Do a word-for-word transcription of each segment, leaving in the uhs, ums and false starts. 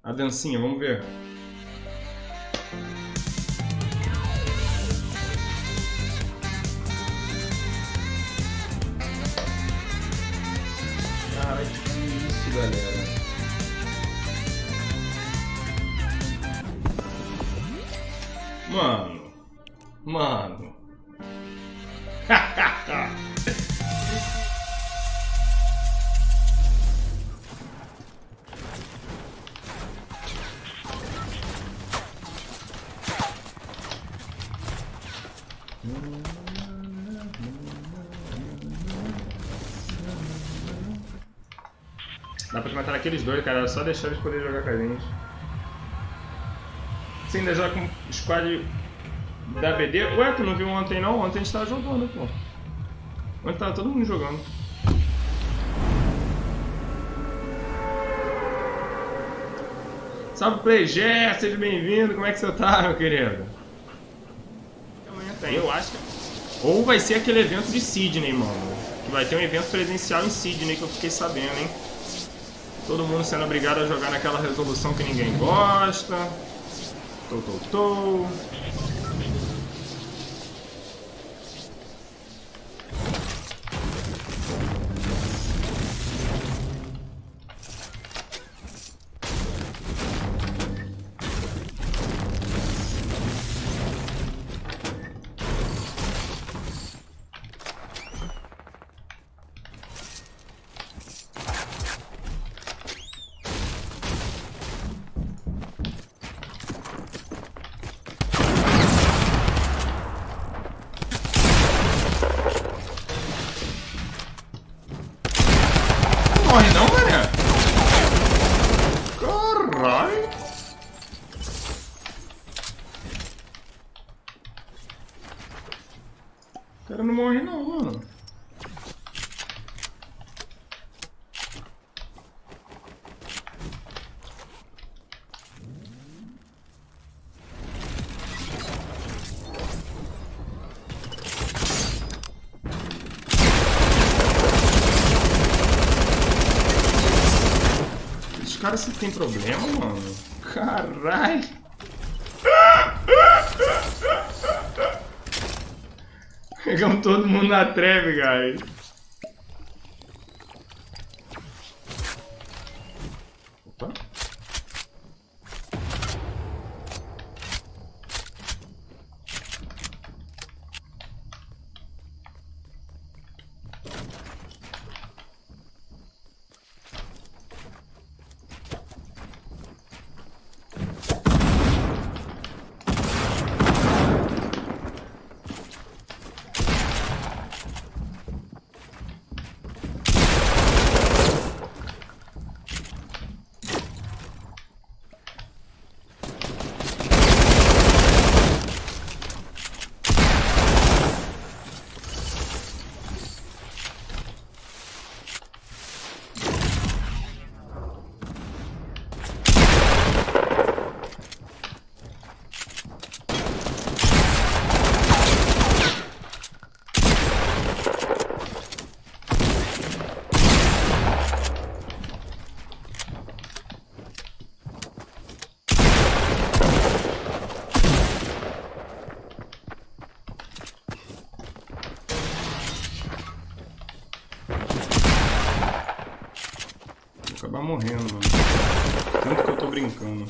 A dancinha, vamos ver. Cara, que isso, galera. Mano. Mano. Dá pra te matar naqueles dois, cara. É só deixar eles poderem jogar com a gente. Você ainda joga com o squad da B D? Ué, tu não viu ontem não? Ontem a gente tava jogando, pô. Ontem tava todo mundo jogando. Salve Playgé, seja bem-vindo. Como é que você tá, meu querido? Amanhã tem. Eu acho que... Ou vai ser aquele evento de Sydney, mano. Que vai ter um evento presencial em Sydney que eu fiquei sabendo, hein? Todo mundo sendo obrigado a jogar naquela resolução que ninguém gosta. Tô, tô, tô. Morre não, mané? Caralho! O cara não morre não, mano. Cara, você tem problema, mano? Caralho! Pegamos todo mundo na treve, guys. Opa. Vou acabar morrendo, mano. Tanto que eu tô brincando.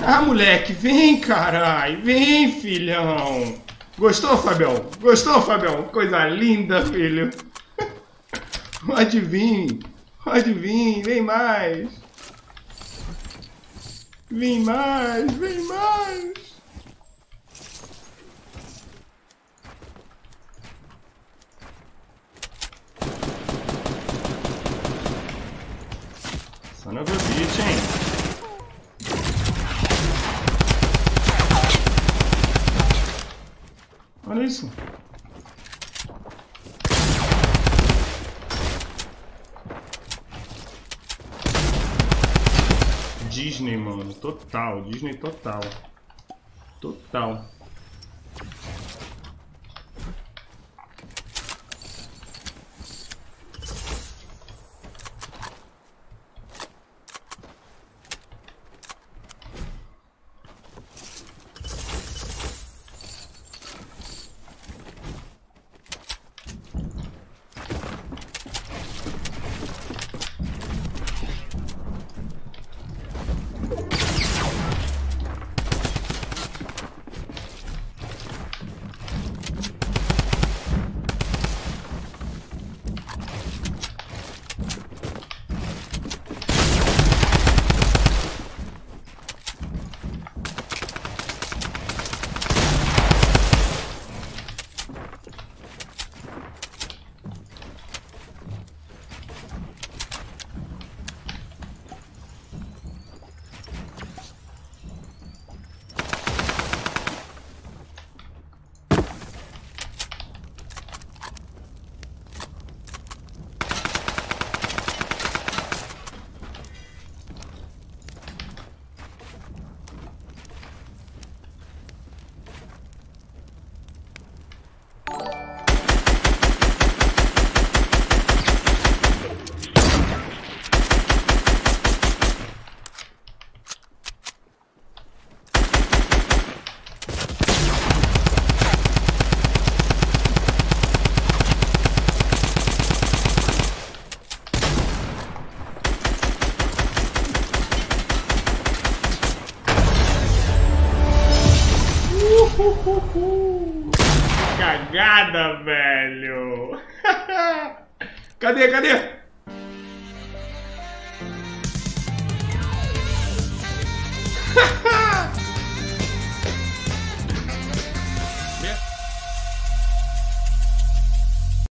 Ah, moleque, vem, carai. Vem, filhão. Gostou, Fabião? Gostou, Fabião? Coisa linda, filho. Pode vir. Pode vir. Vem mais. Vem mais. Vem mais. Son of a bitch, hein? Olha isso. Disney, mano. Total. Disney total. Total. Uhuhu. Cagada, velho. Cadê, cadê?